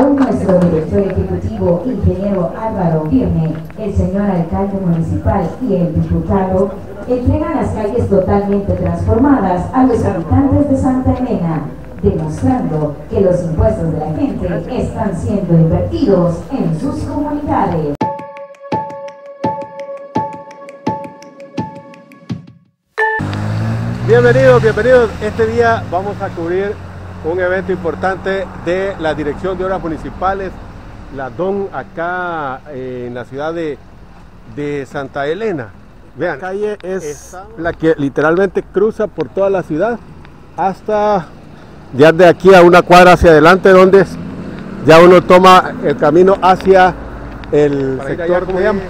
Aún nuestro director ejecutivo, ingeniero Álvaro Virne, el señor alcalde municipal y el diputado entregan las calles totalmente transformadas a los habitantes de Santa Elena, demostrando que los impuestos de la gente están siendo invertidos en sus comunidades. Bienvenidos. Este día vamos a cubrir un evento importante de la Dirección de Obras Municipales, la DOM, acá en la ciudad de Santa Elena. Vean, la calle es la que literalmente cruza por toda la ciudad hasta ya de aquí a una cuadra hacia adelante, donde ya uno toma el camino hacia el sector, ¿cómo se llama?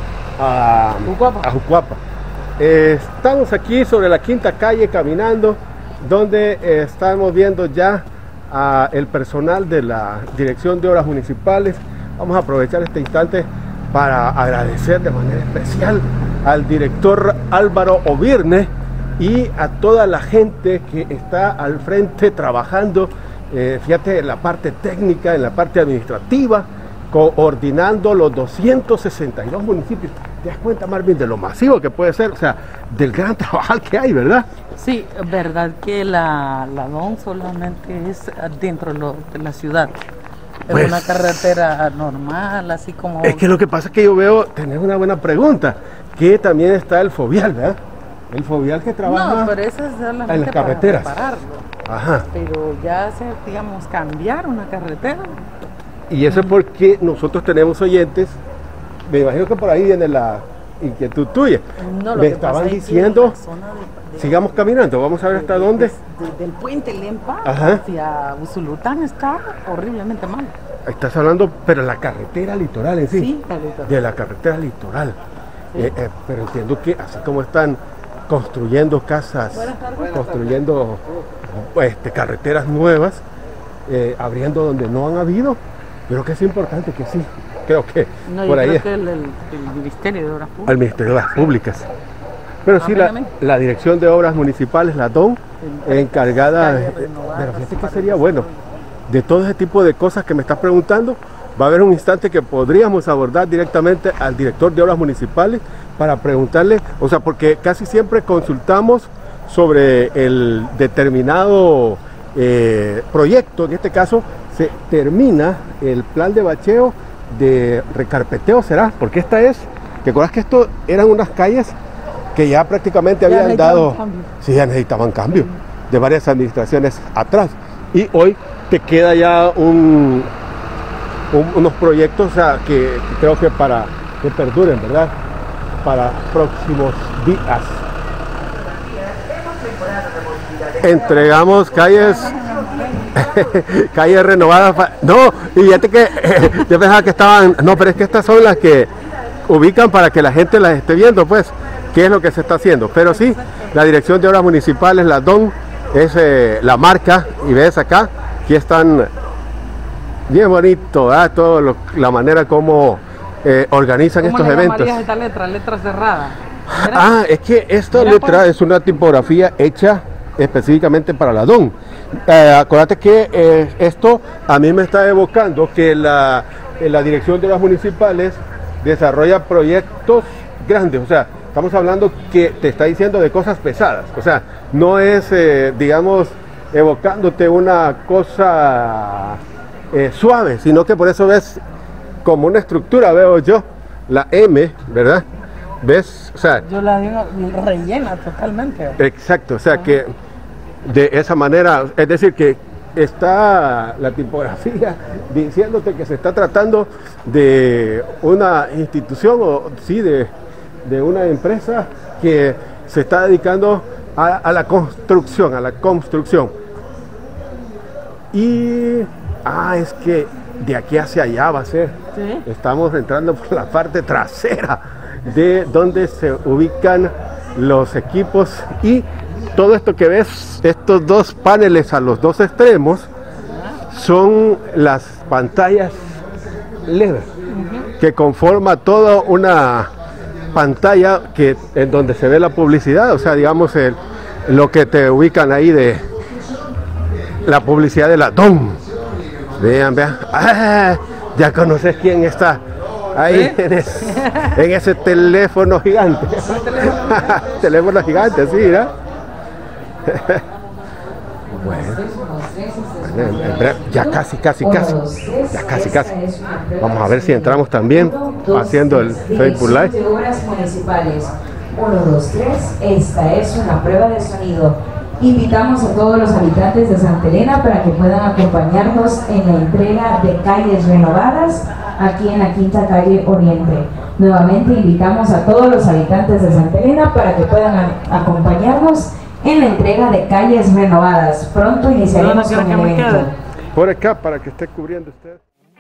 A Jucuapa. Estamos aquí sobre la quinta calle caminando, donde estamos viendo ya el personal de la Dirección de Obras Municipales. Vamos a aprovechar este instante para agradecer de manera especial al director Álvaro Virne y a toda la gente que está al frente trabajando, fíjate, en la parte técnica, en la parte administrativa, coordinando los 262 municipios. ¿Te das cuenta, Marvin, de lo masivo que puede ser? O sea, del gran trabajo que hay, ¿verdad? Sí, verdad que la DOM solamente es dentro de la ciudad. Es Pues, una carretera normal, así como... Es que lo que pasa es que yo veo, tenés una buena pregunta, que también está el fovial, ¿verdad? El fovial que trabaja No, pero eso es solamente en las carreteras. para repararlo. Ajá. Pero ya hacer, digamos, cambiar una carretera. Y eso es porque nosotros tenemos oyentes, me imagino que por ahí viene la inquietud tuya. No, lo me que estaban pasa es que diciendo, la zona de sigamos caminando, vamos a ver hasta dónde. Del puente Lempa Ajá. hacia Usulután está horriblemente mal. Estás hablando, pero la carretera litoral en sí. Sí, la litoral. De la carretera litoral. Sí. Pero entiendo que así como están construyendo casas, construyendo carreteras nuevas, abriendo donde no han habido, creo que es importante que sí. Creo que No, por yo ahí creo que el Ministerio de Obras Públicas. al Ministerio de Obras Públicas. Pero sí, la Dirección de Obras Municipales, la DOM, encargada pero fíjate que sería bueno, de todo ese tipo de cosas que me estás preguntando, va a haber un instante que podríamos abordar directamente al director de Obras Municipales para preguntarle, o sea, porque casi siempre consultamos sobre el determinado proyecto. En este caso se termina el plan de bacheo, de recarpeteo, será, porque esta es, ¿te acuerdas que esto eran unas calles que ya prácticamente habían dado, sí, ya necesitaban cambio de varias administraciones atrás, y hoy te queda ya unos proyectos, o sea, que creo que para que perduren, ¿verdad? Para próximos días. Entregamos calles calles renovadas. No, y fíjate que yo pensaba que estaban, no, pero es que estas son las que ubican para que la gente las esté viendo, pues, qué es lo que se está haciendo. Pero sí, la Dirección de Obras Municipales, la DOM, es la marca, y ves acá, aquí están bien bonito, ¿verdad? La manera como organizan estos eventos. ¿Cómo le llamarías esta letra cerrada? Ah, es que esta letra es una tipografía hecha específicamente para la DOM. Acuérdate que esto a mí me está evocando que la Dirección de Obras Municipales desarrolla proyectos grandes, o sea, estamos hablando que te está diciendo de cosas pesadas, o sea, no es, digamos, evocándote una cosa suave, sino que por eso ves como una estructura, veo yo, la M, ¿verdad? ¿Ves? O sea, yo la digo rellena totalmente. Exacto, o sea que de esa manera, es decir, que está la tipografía diciéndote que se está tratando de una institución, o sí, de una empresa que se está dedicando a la construcción, y es que de aquí hacia allá va a ser, ¿sí? Estamos entrando por la parte trasera de donde se ubican los equipos, y todo esto que ves, estos dos paneles a los dos extremos, son las pantallas LED que conforma toda una pantalla en donde se ve la publicidad, o sea, digamos lo que te ubican ahí de la publicidad de la DOM, Vean, vean. ¡Ah! Ya conoces quién está ahí en ese teléfono gigante. Teléfono gigante, sí, ¿verdad? Bueno, ya casi. Vamos a ver si entramos también haciendo el Facebook Live. De obras municipales. 1, 2, 3. Esta es una prueba de sonido. Invitamos a todos los habitantes de Santa Elena para que puedan acompañarnos en la entrega de calles renovadas aquí en la Quinta Calle Oriente. Nuevamente invitamos a todos los habitantes de Santa Elena para que puedan acompañarnos en la entrega de calles renovadas. Pronto iniciaremos con el evento. Por acá para que esté cubriendo usted.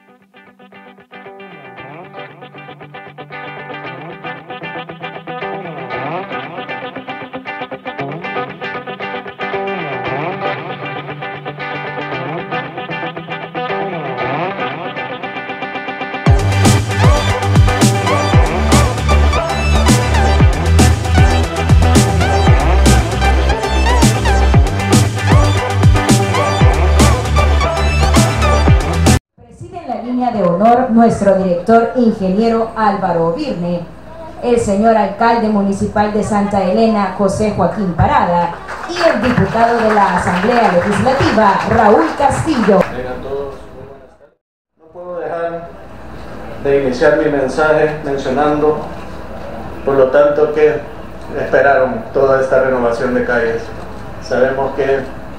De honor nuestro director ingeniero Álvaro Virne, el señor alcalde municipal de Santa Elena José Joaquín Parada y el diputado de la Asamblea Legislativa Raúl Castillo. Vengan todos, muy buenas tardes. No puedo dejar de iniciar mi mensaje mencionando, por lo tanto, que esperaron toda esta renovación de calles. Sabemos que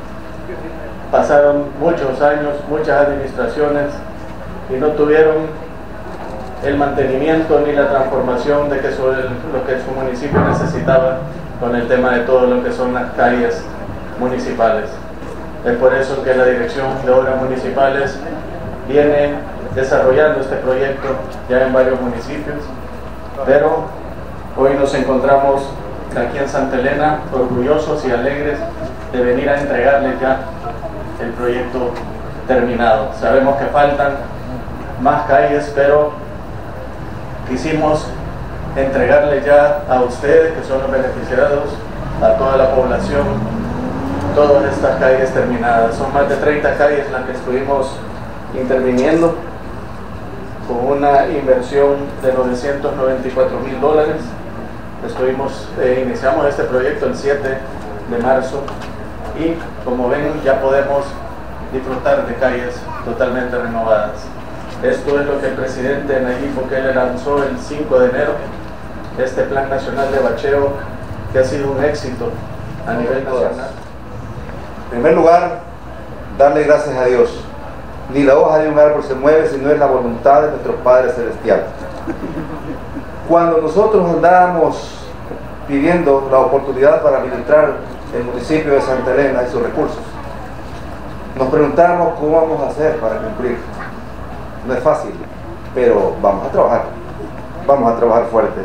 pasaron muchos años, muchas administraciones, y no tuvieron el mantenimiento ni la transformación de que lo que su municipio necesitaba con el tema de todo lo que son las calles municipales. Es por eso que la Dirección de Obras Municipales viene desarrollando este proyecto ya en varios municipios, pero hoy nos encontramos aquí en Santa Elena orgullosos y alegres de venir a entregarles ya el proyecto terminado. Sabemos que faltan más calles, pero quisimos entregarle ya a ustedes, que son los beneficiados, a toda la población, todas estas calles terminadas. Son más de 30 calles las que estuvimos interviniendo, con una inversión de $994,000. Iniciamos este proyecto el 7 de marzo y, como ven, ya podemos disfrutar de calles totalmente renovadas. Esto es lo que el presidente Nayib Bukele lanzó el 5 de enero, este Plan Nacional de Bacheo, que ha sido un éxito a nivel nacional. En primer lugar, darle gracias a Dios. Ni la hoja de un árbol se mueve si no es la voluntad de nuestro Padre Celestial. Cuando nosotros andábamos pidiendo la oportunidad para administrar el municipio de Santa Elena y sus recursos, nos preguntábamos cómo vamos a hacer para cumplir. No es fácil, pero vamos a trabajar fuerte.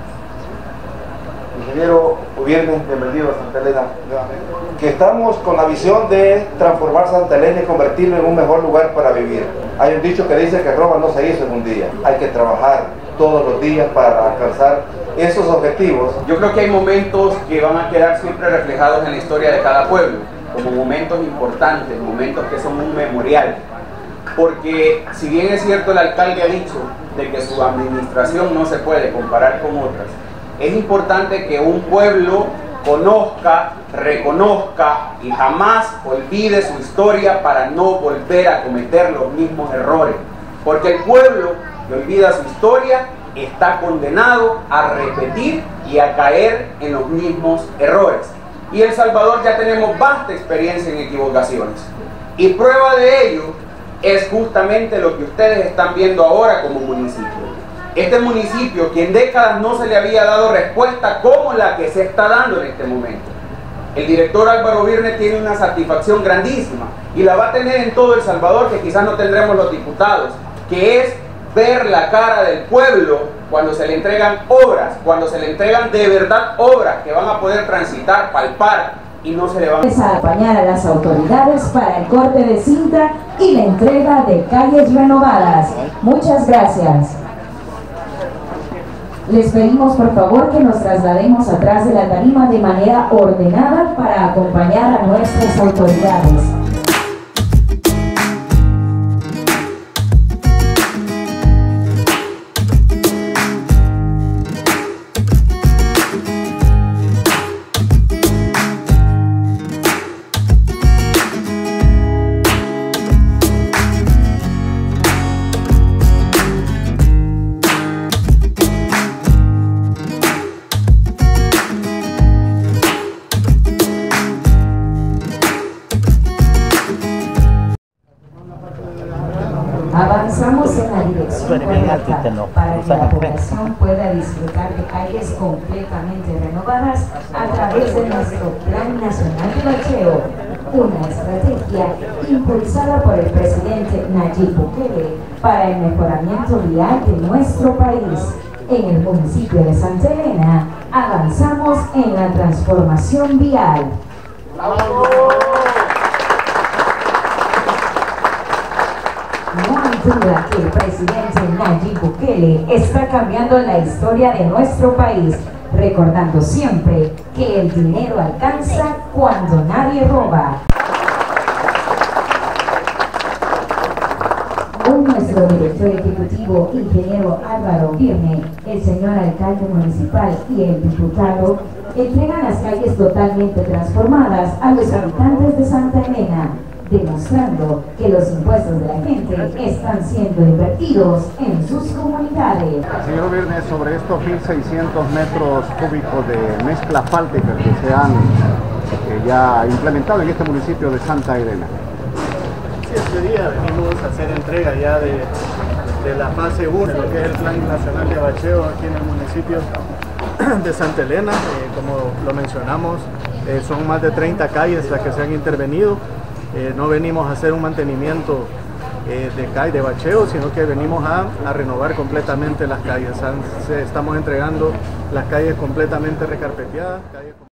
Ingeniero Virne, bienvenido a Santa Elena nuevamente. Que estamos con la visión de transformar Santa Elena y convertirlo en un mejor lugar para vivir. Hay un dicho que dice que Roma no se hizo en un día. Hay que trabajar todos los días para alcanzar esos objetivos. Yo creo que hay momentos que van a quedar siempre reflejados en la historia de cada pueblo, como momentos importantes, momentos que son un memorial. Porque si bien es cierto, el alcalde ha dicho de que su administración no se puede comparar con otras, es importante que un pueblo conozca, reconozca y jamás olvide su historia para no volver a cometer los mismos errores. Porque el pueblo que olvida su historia está condenado a repetir y a caer en los mismos errores. Y en El Salvador ya tenemos vasta experiencia en equivocaciones. Y prueba de ello es justamente lo que ustedes están viendo ahora como municipio. Este municipio, que en décadas no se le había dado respuesta como la que se está dando en este momento. El director Álvaro Virne tiene una satisfacción grandísima y la va a tener en todo El Salvador, que quizás no tendremos los diputados, que es ver la cara del pueblo cuando se le entregan obras, cuando se le entregan de verdad obras que van a poder transitar, palpar, y no se le van a acompañar a las autoridades para el corte de cinta y la entrega de calles renovadas. Muchas gracias. Les pedimos por favor que nos traslademos atrás de la tarima de manera ordenada para acompañar a nuestras autoridades. correcta para que la población pueda disfrutar de calles completamente renovadas a través de nuestro Plan Nacional de Bacheo, una estrategia impulsada por el presidente Nayib Bukele para el mejoramiento vial de nuestro país. En el municipio de Santa Elena avanzamos en la transformación vial. No hay duda que el presidente Nayib Bukele está cambiando la historia de nuestro país, recordando siempre que el dinero alcanza cuando nadie roba. Hoy nuestro director ejecutivo, ingeniero Álvaro Birne, el señor alcalde municipal y el diputado entregan las calles totalmente transformadas a los habitantes de Santa Elena, demostrando que los impuestos de la gente están siendo invertidos en sus comunidades. Señor Birne, sobre estos 1.600 metros cúbicos de mezcla asfáltica que se han ya implementado en este municipio de Santa Elena. Sí, este día venimos a hacer entrega ya de la fase 1 de lo que es el Plan Nacional de Bacheo aquí en el municipio de Santa Elena. Como lo mencionamos, son más de 30 calles las que se han intervenido. No venimos a hacer un mantenimiento de bacheo, sino que venimos a renovar completamente las calles. Estamos entregando las calles completamente recarpeteadas.